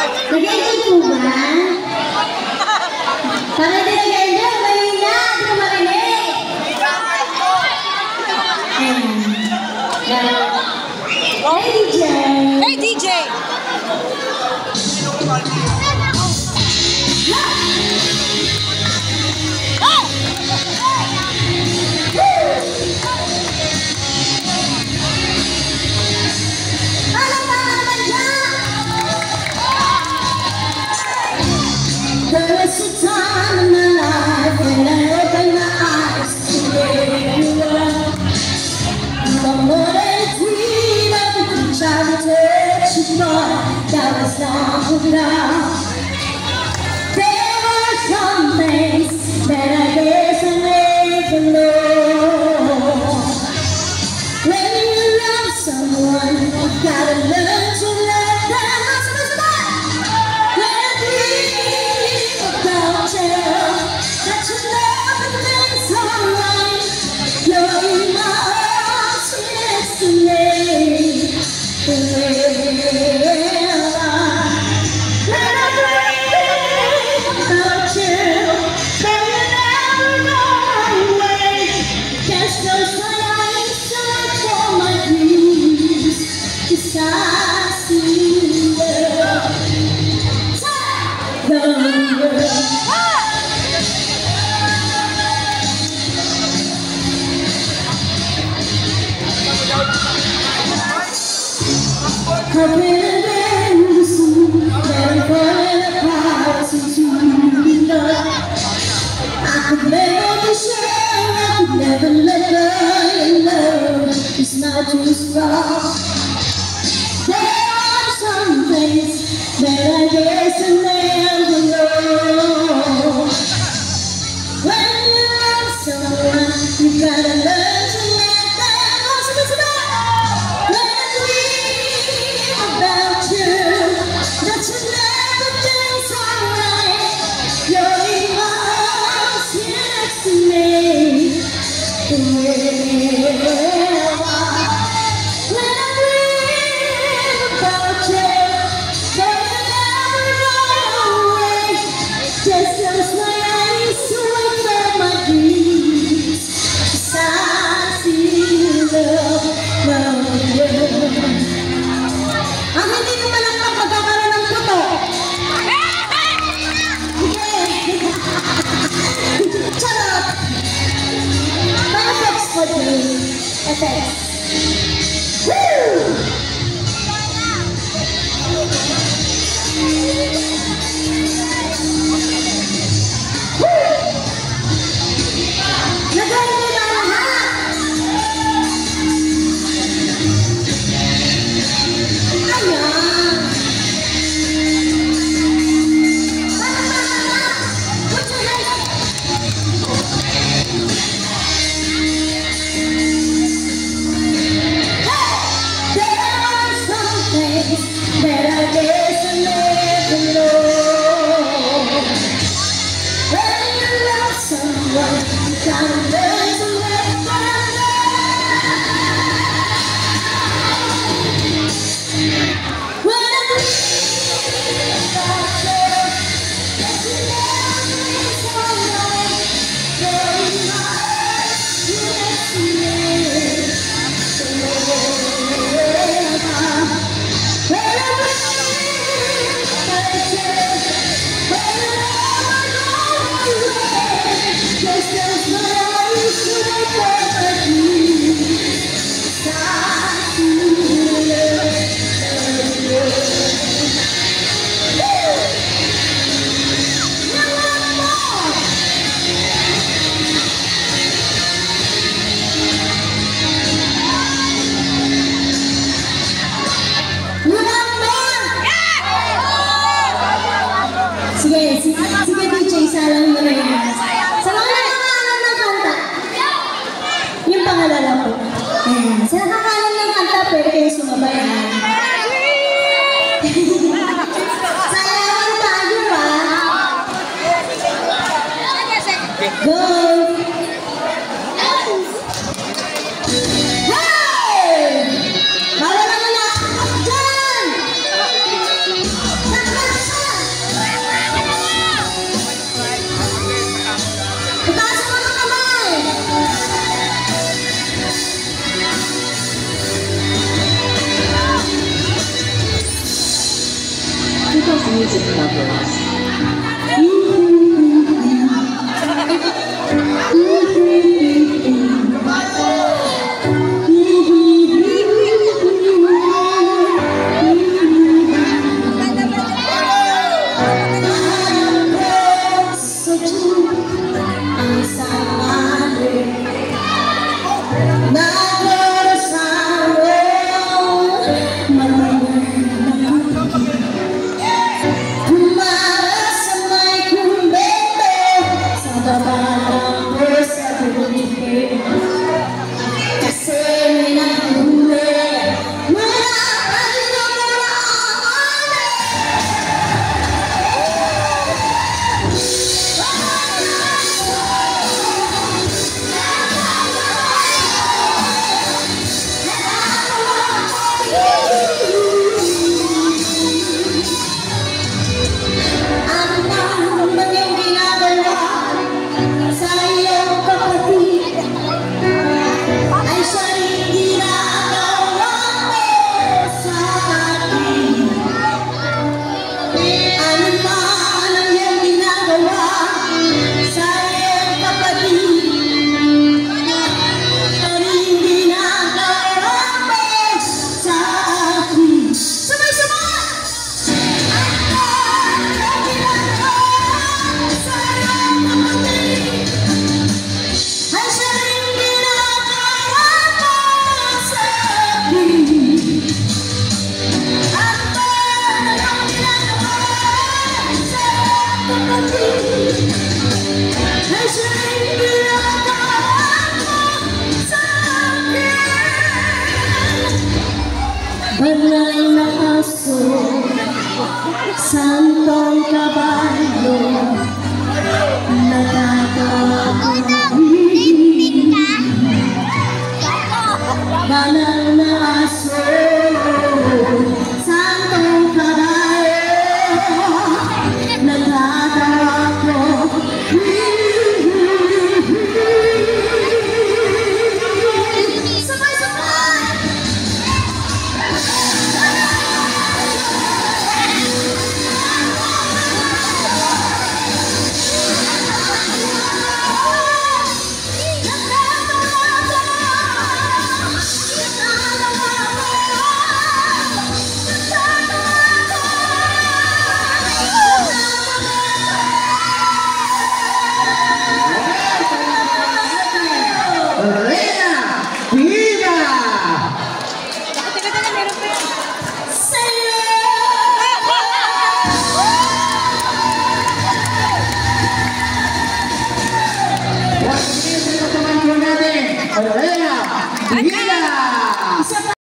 Nag-enjoy po ba? Para di nag-enjoy, mahina, di ko marinig. Hey DJ! Hey DJ! There was a time in my life when I opened my eyes to where you were. For more than a dream, I could try to touch you, boy. That was long ago. There were some things that I guess I never know. When you love someone, you gotta learn to let them. That you love and things alright. You're in my arms next to me. When I dream about you, then you never go away. Just close my eyes to look for my dreams. 'Cause I see the world. I've been in the sea, and falling apart since you love. I could never be sure, I could never let go. Your love is not too strong. There are some things that I guess I never know. When you love someone, you gotta learn to let them go. When I dream about you, that you never things alright. You're in my arms next to me. When I dream about you, that you never go away. Just close my eyes to wait for my dreams. 'Cause I see love. Ang hindi ko malakpak magkakaroon ng puto. Charot! Para sex for me. Effects. Woo! Nagaling nila lahat! Ayan! Put your hands up! There are some things that I guess I never know. When you love someone, you gotta learn to let them go. When I dream about you, that you never things alright. You're in my arms, you next to me. When I dream about you, when you never go away. Just close my eyes to look for my dreams. 'Cause I see love. Sige, DJ, salang mo na yan. Sa mga nakakalam ng kanta, yung pangalala ko. Sa nakakalam ng kanta, pwede kayo sumabay. Sayawan tayo ba? Go! Hey! Bawal naman na! Dyan! music lovers. Banay na aso, santong kabayo, nakakawin. Banay na aso,